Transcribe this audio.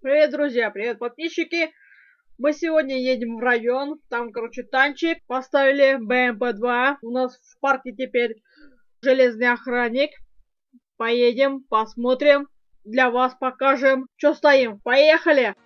Привет, друзья, привет, подписчики. Мы сегодня едем в район. Там, короче, танчик. Поставили БМП-2. У нас в парке теперь железный охранник. Поедем, посмотрим. Для вас покажем. Что стоим? Поехали!